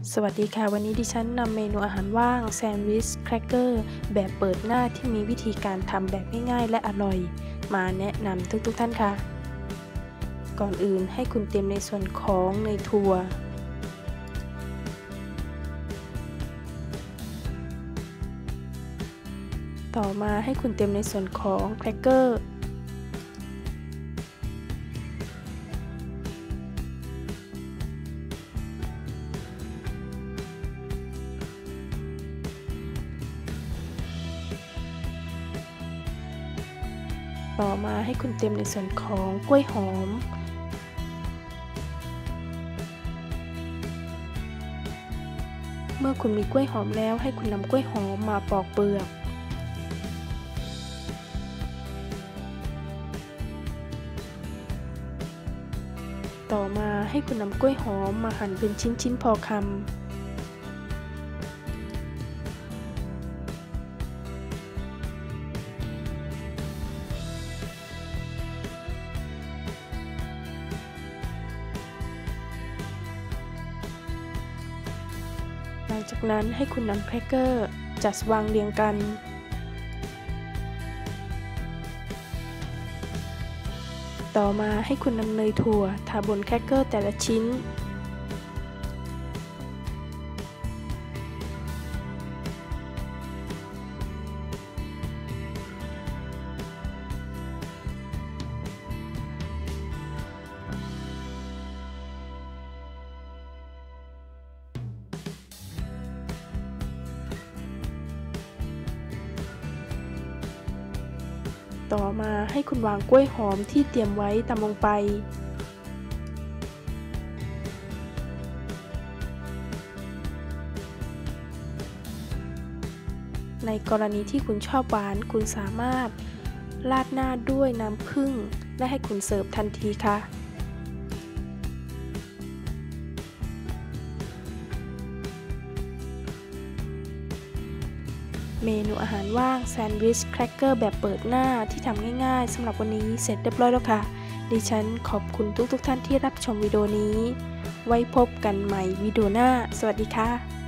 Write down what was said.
สวัสดีค่ะวันนี้ดิฉันนำเมนูอาหารว่างแซนด์วิชแครกเกอร์แบบเปิดหน้าที่มีวิธีการทำแบบง่ายๆและอร่อยมาแนะนำทุกท่านค่ะก่อนอื่นให้คุณเตรียมในส่วนของเนยถั่วต่อมาให้คุณเตรียมในส่วนของแครกเกอร์ต่อมาให้คุณเตรียมในส่วนของกล้วยหอมเมื่อคุณมีกล้วยหอมแล้วให้คุณนำกล้วยหอมมาปอกเปลือกต่อมาให้คุณนำกล้วยหอมมาหั่นเป็นชิ้นๆพอคำหลังจากนั้นให้คุณนำแครกเกอร์จัดวางเรียงกันต่อมาให้คุณนำเนยถั่วทาบนแครกเกอร์แต่ละชิ้นต่อมาให้คุณวางกล้วยหอมที่เตรียมไว้ตามลงไปในกรณีที่คุณชอบหวานคุณสามารถราดหน้าด้วยน้ำผึ้งและให้คุณเสิร์ฟทันทีค่ะเมนูอาหารว่างแซนด์วิชแครกเกอร์แบบเปิดหน้าที่ทำง่ายๆสำหรับวันนี้เสร็จเรียบร้อยแล้วค่ะดิฉันขอบคุณทุกท่านที่รับชมวิดีโอนี้ไว้พบกันใหม่วิดีโอหน้าสวัสดีค่ะ